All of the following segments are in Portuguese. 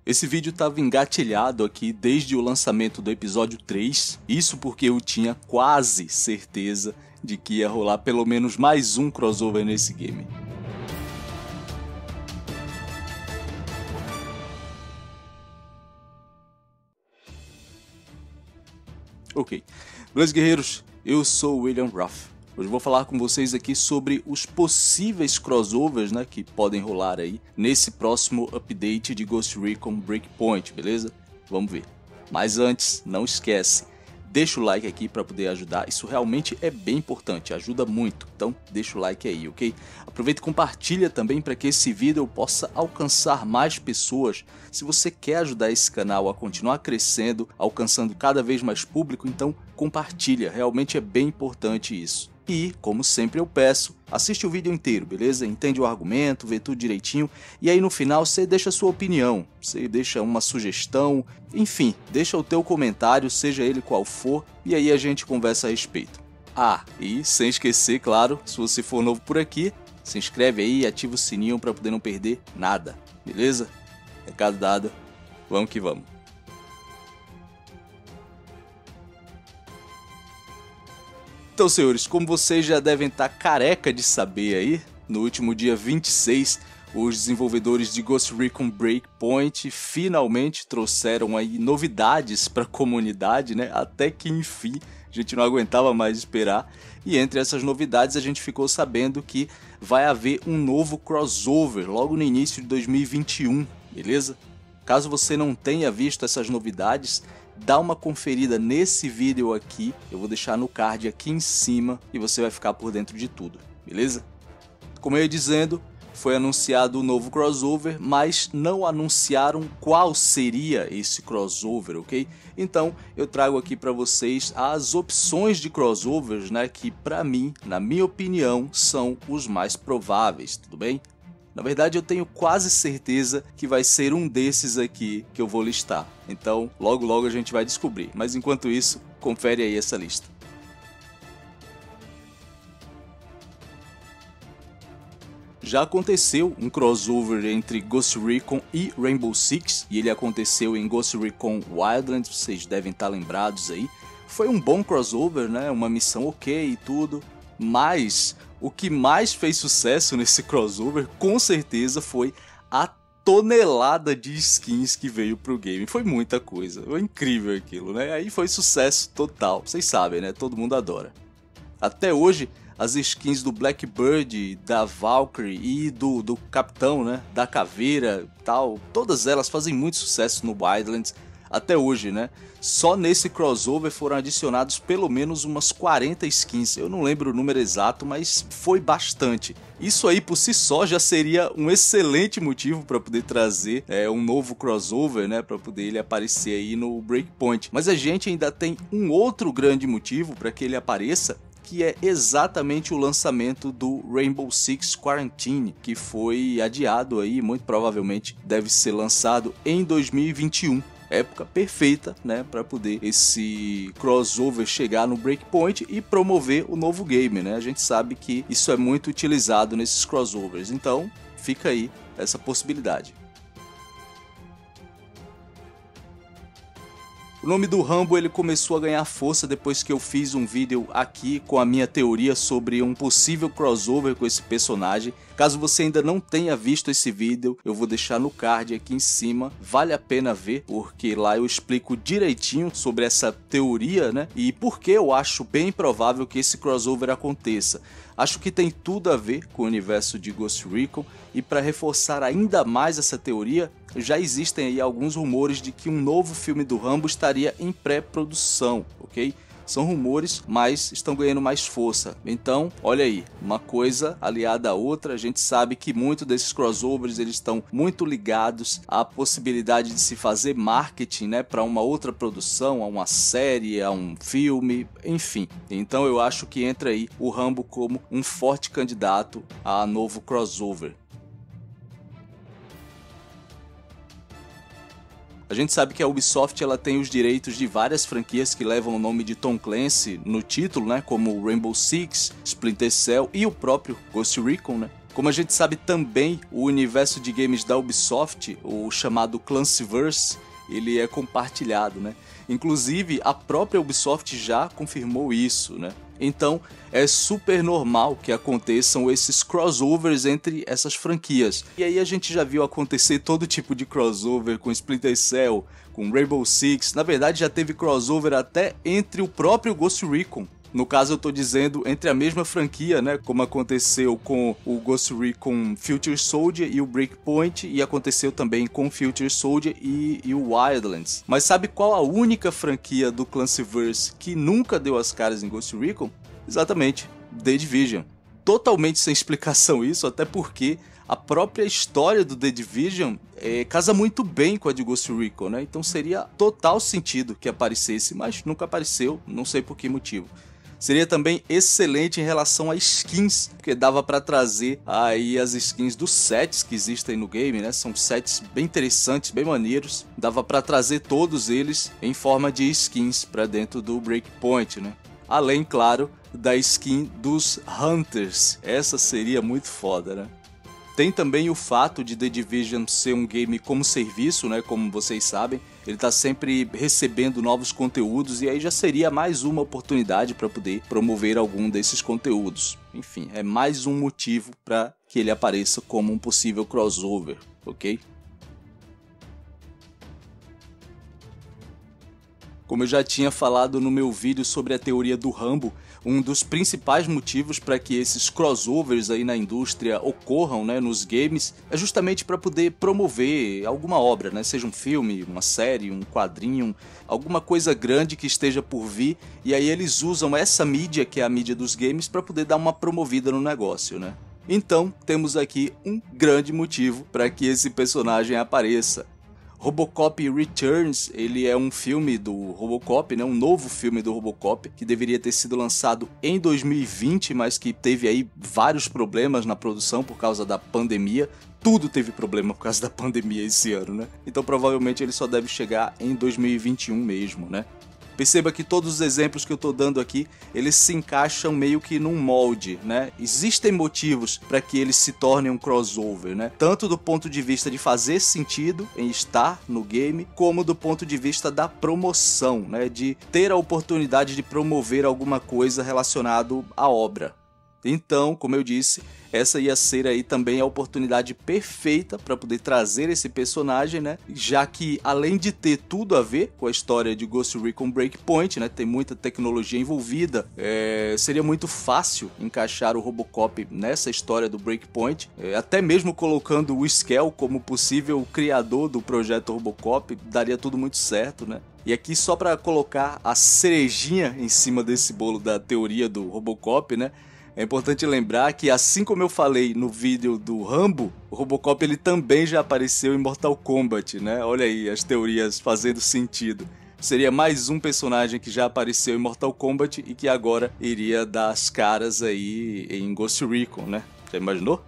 Esse vídeo estava engatilhado aqui desde o lançamento do episódio 3, isso porque eu tinha quase certeza de que ia rolar pelo menos mais um crossover nesse game. Ok, beleza, guerreiros? Eu sou o William Ruff. Hoje eu vou falar com vocês aqui sobre os possíveis crossovers, né, que podem rolar aí nesse próximo update de Ghost Recon Breakpoint, beleza? Vamos ver. Mas antes, não esquece, deixa o like aqui para poder ajudar, isso realmente é bem importante, ajuda muito, então deixa o like aí, ok? Aproveita e compartilha também para que esse vídeo possa alcançar mais pessoas. Se você quer ajudar esse canal a continuar crescendo, alcançando cada vez mais público, então compartilha, realmente é bem importante isso. E, como sempre eu peço, assiste o vídeo inteiro, beleza? Entende o argumento, vê tudo direitinho, e aí no final você deixa a sua opinião, você deixa uma sugestão, enfim, deixa o teu comentário, seja ele qual for, e aí a gente conversa a respeito. Ah, e sem esquecer, claro, se você for novo por aqui, se inscreve aí e ativa o sininho para poder não perder nada, beleza? Recado dado, vamos que vamos. Então, senhores, como vocês já devem estar careca de saber aí, no último dia 26, os desenvolvedores de Ghost Recon Breakpoint finalmente trouxeram aí novidades para a comunidade, né? Até que enfim, a gente não aguentava mais esperar. E entre essas novidades a gente ficou sabendo que vai haver um novo crossover logo no início de 2021, beleza? Caso você não tenha visto essas novidades, dá uma conferida nesse vídeo aqui, eu vou deixar no card aqui em cima e você vai ficar por dentro de tudo, beleza? Como eu ia dizendo, foi anunciado o novo crossover, mas não anunciaram qual seria esse crossover, ok? Então eu trago aqui para vocês as opções de crossovers, né, que para mim, na minha opinião, são os mais prováveis, tudo bem? Na verdade eu tenho quase certeza que vai ser um desses aqui que eu vou listar. Então logo logo a gente vai descobrir. Mas enquanto isso, confere aí essa lista. Já aconteceu um crossover entre Ghost Recon e Rainbow Six. E ele aconteceu em Ghost Recon Wildlands, vocês devem estar lembrados aí. Foi um bom crossover, né? Uma missão ok e tudo. Mas o que mais fez sucesso nesse crossover, com certeza, foi a tonelada de skins que veio pro game. Foi muita coisa, foi incrível aquilo, né? Aí foi sucesso total, vocês sabem, né? Todo mundo adora. Até hoje, as skins do Blackbird, da Valkyrie e do Capitão, né? Da Caveira e tal, todas elas fazem muito sucesso no Wildlands até hoje, né? Só nesse crossover foram adicionados pelo menos umas 40 skins, eu não lembro o número exato, mas foi bastante. Isso aí por si só já seria um excelente motivo para poder trazer um novo crossover, né, para poder ele aparecer aí no Breakpoint. Mas a gente ainda tem um outro grande motivo para que ele apareça, que é exatamente o lançamento do Rainbow Six Quarantine, que foi adiado aí, muito provavelmente deve ser lançado em 2021. Época perfeita, né, para poder esse crossover chegar no Breakpoint e promover o novo game, né? A gente sabe que isso é muito utilizado nesses crossovers, então fica aí essa possibilidade. O nome do Rambo ele começou a ganhar força depois que eu fiz um vídeo aqui com a minha teoria sobre um possível crossover com esse personagem. Caso você ainda não tenha visto esse vídeo, eu vou deixar no card aqui em cima. Vale a pena ver, porque lá eu explico direitinho sobre essa teoria, né? E por que eu acho bem provável que esse crossover aconteça. Acho que tem tudo a ver com o universo de Ghost Recon, e para reforçar ainda mais essa teoria, já existem aí alguns rumores de que um novo filme do Rambo estaria em pré-produção, ok? São rumores, mas estão ganhando mais força. Então, olha aí, uma coisa aliada à outra, a gente sabe que muito desses crossovers eles estão muito ligados à possibilidade de se fazer marketing, né, para uma outra produção, a uma série, a um filme, enfim. Então eu acho que entra aí o Rambo como um forte candidato a novo crossover. A gente sabe que a Ubisoft ela tem os direitos de várias franquias que levam o nome de Tom Clancy no título, né, como Rainbow Six, Splinter Cell e o próprio Ghost Recon, né? Como a gente sabe também, o universo de games da Ubisoft, o chamado Clancyverse, ele é compartilhado, né? Inclusive, a própria Ubisoft já confirmou isso, né? Então, é super normal que aconteçam esses crossovers entre essas franquias. E aí a gente já viu acontecer todo tipo de crossover com Splinter Cell, com Rainbow Six. Na verdade, já teve crossover até entre o próprio Ghost Recon. No caso, eu tô dizendo entre a mesma franquia, né? Como aconteceu com o Ghost Recon Future Soldier e o Breakpoint, e aconteceu também com o Future Soldier e o Wildlands. Mas sabe qual a única franquia do Clancyverse que nunca deu as caras em Ghost Recon? Exatamente, The Division. Totalmente sem explicação isso, até porque a própria história do The Division casa muito bem com a de Ghost Recon, né? Então seria total sentido que aparecesse, mas nunca apareceu, não sei por que motivo. Seria também excelente em relação a skins, porque dava para trazer aí as skins dos sets que existem no game, né? São sets bem interessantes, bem maneiros. Dava para trazer todos eles em forma de skins para dentro do Breakpoint, né? Além, claro, da skin dos Hunters. Essa seria muito foda, né? Tem também o fato de The Division ser um game como serviço, né? Como vocês sabem, ele está sempre recebendo novos conteúdos e aí já seria mais uma oportunidade para poder promover algum desses conteúdos. Enfim, é mais um motivo para que ele apareça como um possível crossover, ok? Como eu já tinha falado no meu vídeo sobre a teoria do Rambo, um dos principais motivos para que esses crossovers aí na indústria ocorram, né, nos games, é justamente para poder promover alguma obra, né, seja um filme, uma série, um quadrinho, alguma coisa grande que esteja por vir, e aí eles usam essa mídia, que é a mídia dos games, para poder dar uma promovida no negócio, né? Então, temos aqui um grande motivo para que esse personagem apareça. Robocop Returns, ele é um filme do Robocop, né? Um novo filme do Robocop, que deveria ter sido lançado em 2020, mas que teve aí vários problemas na produção por causa da pandemia. Tudo teve problema por causa da pandemia esse ano, né? Então provavelmente ele só deve chegar em 2021 mesmo, né? Perceba que todos os exemplos que eu estou dando aqui, eles se encaixam meio que num molde, né? Existem motivos para que eles se tornem um crossover, né? Tanto do ponto de vista de fazer sentido em estar no game, como do ponto de vista da promoção, né? De ter a oportunidade de promover alguma coisa relacionado à obra. Então, como eu disse, essa ia ser aí também a oportunidade perfeita para poder trazer esse personagem, né? Já que, além de ter tudo a ver com a história de Ghost Recon Breakpoint, né? Tem muita tecnologia envolvida, seria muito fácil encaixar o Robocop nessa história do Breakpoint, até mesmo colocando o Skell como possível criador do projeto Robocop, daria tudo muito certo, né? E aqui, só para colocar a cerejinha em cima desse bolo da teoria do Robocop, né? É importante lembrar que, assim como eu falei no vídeo do Rambo, o Robocop ele também já apareceu em Mortal Kombat, né? Olha aí as teorias fazendo sentido. Seria mais um personagem que já apareceu em Mortal Kombat e que agora iria dar as caras aí em Ghost Recon, né? Já imaginou?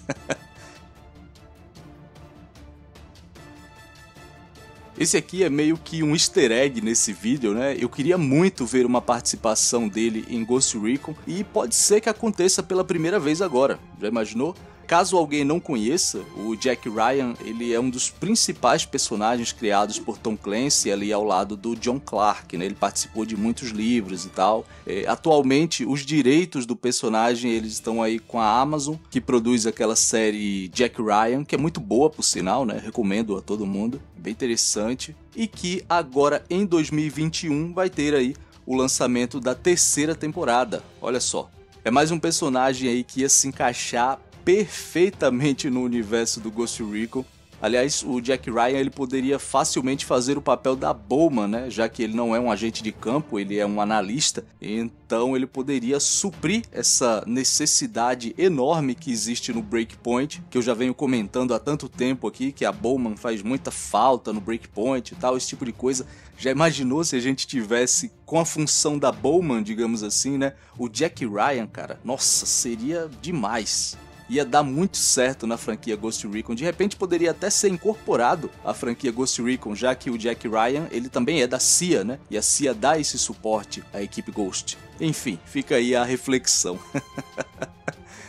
Esse aqui é meio que um easter egg nesse vídeo, né? Eu queria muito ver uma participação dele em Ghost Recon e pode ser que aconteça pela primeira vez agora. Já imaginou? Caso alguém não conheça, o Jack Ryan ele é um dos principais personagens criados por Tom Clancy ali ao lado do John Clark, né? Ele participou de muitos livros e tal. Atualmente, os direitos do personagem eles estão aí com a Amazon, que produz aquela série Jack Ryan, que é muito boa por sinal, né? Recomendo a todo mundo, bem interessante. E que agora em 2021 vai ter aí o lançamento da terceira temporada. Olha só, é mais um personagem aí que ia se encaixar perfeitamente no universo do Ghost Recon. Aliás, o Jack Ryan ele poderia facilmente fazer o papel da Bowman, né? Já que ele não é um agente de campo, ele é um analista. Então ele poderia suprir essa necessidade enorme que existe no Breakpoint, que eu já venho comentando há tanto tempo aqui, que a Bowman faz muita falta no Breakpoint e tal, esse tipo de coisa. Já imaginou se a gente tivesse com a função da Bowman, digamos assim, né? O Jack Ryan, cara, nossa, seria demais. Ia dar muito certo na franquia Ghost Recon. De repente poderia até ser incorporado à franquia Ghost Recon, já que o Jack Ryan ele também é da CIA, né? E a CIA dá esse suporte à equipe Ghost. Enfim, fica aí a reflexão.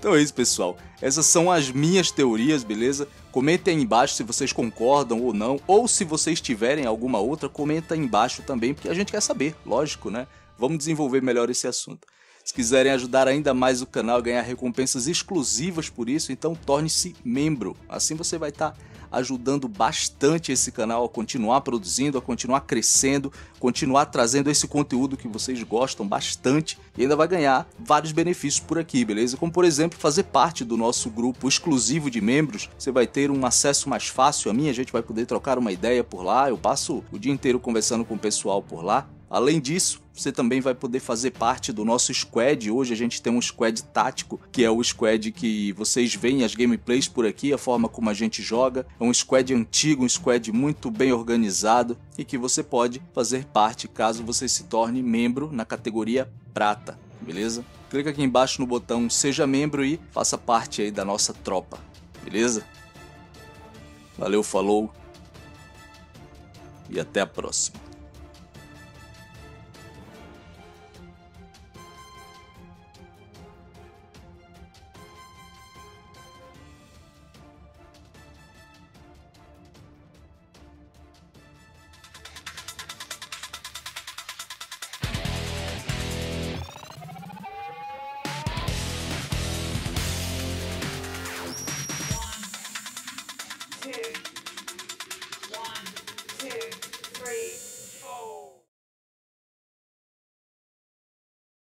Então é isso, pessoal. Essas são as minhas teorias, beleza? Comentem aí embaixo se vocês concordam ou não, ou se vocês tiverem alguma outra, comenta aí embaixo também, porque a gente quer saber, lógico, né? Vamos desenvolver melhor esse assunto. Se quiserem ajudar ainda mais o canal a ganhar recompensas exclusivas por isso, então torne-se membro. Assim você vai estar ajudando bastante esse canal a continuar produzindo, a continuar crescendo, continuar trazendo esse conteúdo que vocês gostam bastante e ainda vai ganhar vários benefícios por aqui, beleza? Como por exemplo, fazer parte do nosso grupo exclusivo de membros, você vai ter um acesso mais fácil a mim, a gente vai poder trocar uma ideia por lá, eu passo o dia inteiro conversando com o pessoal por lá. Além disso, você também vai poder fazer parte do nosso squad. Hoje a gente tem um squad tático, que é o squad que vocês veem as gameplays por aqui, a forma como a gente joga. É um squad antigo, um squad muito bem organizado e que você pode fazer parte caso você se torne membro na categoria prata, beleza? Clica aqui embaixo no botão seja membro e faça parte aí da nossa tropa, beleza? Valeu, falou e até a próxima.